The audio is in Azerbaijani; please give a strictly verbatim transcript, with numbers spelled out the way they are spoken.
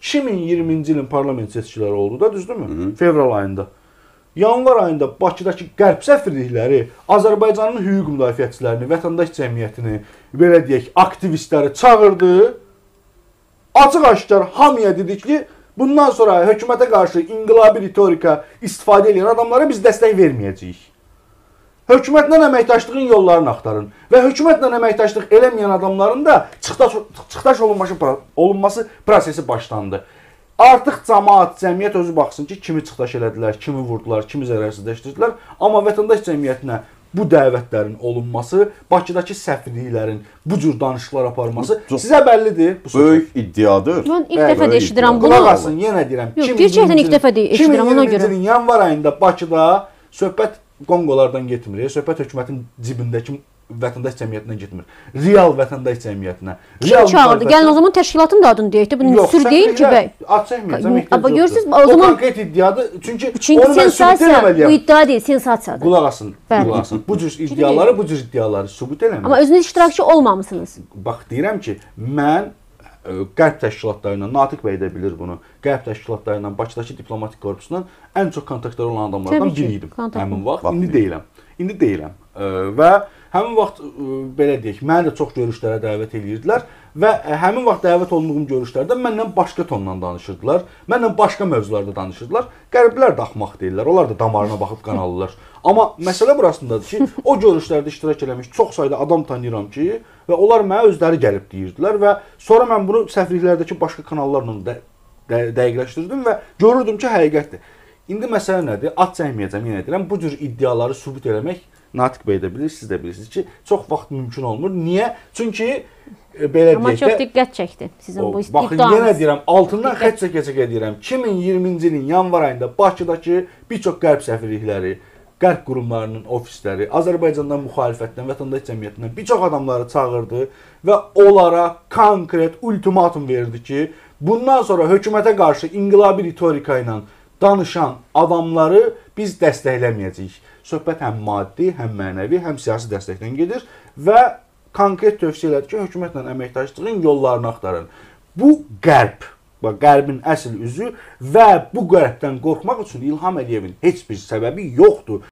iki min iyirminci ilin parlament seçkiləri oldu da, düzdürmü? Fevral ayında. Yanvar ayında Bakıdakı qərb səfirlikləri Azərbaycanın hüquq müdafiəçilərini, vətəndaş cəmiyyətini, belə deyək, aktivistləri çağırdı. Açıq-aşkar hamıya dedik ki, bundan sonra hökumətə qarşı inqilabi ritorika istifadə edən adamlara biz dəstək verməyəcəyik. Hökumətlə əməkdaşlığın yollarını axtarın və hökumətlə əməkdaşlıq eləməyən adamların da çıxdaş, çıxdaş olunması, olunması prosesi başlandı. Artıq cəmaət, cəmiyyət özü baxsın ki, kimi çıxdaş elədilər, kimi vurdular, kimi zərərsizləşdirdilər. Amma vətəndaş cəmiyyətinə bu dəvətlərin olunması, Bakıdakı səfirliklərin bu cür danışıqlar aparması sizə bəllidir. Bu böyük iddiadır. Mən ilk dəfə də eşidirəm bunu. Qulaq asın, yenə deyirəm. Yox, gerçəkdən ilk dəfə də eşidirəm ona görə. iki min iyirminci ilin yanvar ayında Bakıda söhbət Qonqolardan getmir, söhbət hökumətin cibindəki vətəndaş cəmiyyətinə getmir. Real vətəndaş cəmiyyətinə. Kim çağırdı? Gəlin o zaman təşkilatın da adını deyək də, bu sür deyil ki, bəy. Ad çəkməyəcəm, ehtiyac Amma yoxdur. görürsünüz, o zaman konkret iddiadır. Çünki çünki sensasiya, bu iddia deyil, sensasiyadır. Qulaq asın, qulaq asın. Bu cür iddiaları, bu cür iddiaları sübut eləmək. Amma özünüz iştirakçı olmamısınız. Bax, deyirəm ki, mən qərb təşkilatları ilə, Natiq bəy də bilir bunu, qərb təşkilatları ilə, Bakıdakı diplomatik korpusundan ən çox kontaktlar olan adamlardan biri idim həmin vaxt. İndi deyiləm. İndi deyiləm. Və həmin vaxt belə deyək, məni də çox görüşlərə dəvət edirdilər və həmin vaxt dəvət olunduğum görüşlərdə məndən başqa tondan danışırdılar. Mənlə başqa mövzularda danışırdılar. Qərblər də axmaq deyirlər. Onlar da damarına baxıb qan alırlar. Amma məsələ burasındadır ki, o görüşlərdə iştirak eləmiş çox sayda adam tanıyıram ki, və onlar mənə özləri gəlib deyirdilər və sonra mən bunu səfirliklərdəki başqa kanallarla də, də, dəqiqləşdirdim və görürdüm ki, həqiqətdir. İndi məsələ nədir? Ad çəkməyəcəm, yenə deyirəm. Bu cür iddiaları sübut eləmək, Natiq bəy də bilir, siz də bilirsiniz ki, çox vaxt mümkün olmur. Niyə? Çünki belə deyək də... Amma çox diqqət çəkdi sizin bu iddianız. Baxın, yenə deyirəm, altından xətt çəkə-çəkə deyirəm. iki min iyirminci ilin yanvar ayında Bakıdakı bir çox qərb səfirlikləri, qərb qurumlarının ofisləri, Azərbaycandan müxalifətdən, vətəndaş cəmiyyətindən bir çox adamları çağırdı və onlara konkret ultimatum verdi ki, bundan sonra hökumətə qarşı inqilabi ritorika ilə danışan adamları biz dəstəkləməyəcəyik. Söhbət həm maddi, həm mənəvi, həm siyasi dəstəkdən gedir və konkret tövsiyə elədi ki, hökumətlə əməkdaşlığın yollarını axtarın. Bu qərb, qərbin əsl üzü və bu qərbdən qorxmaq üçün İlham Əliyevin heç bir səbəbi yoxdur.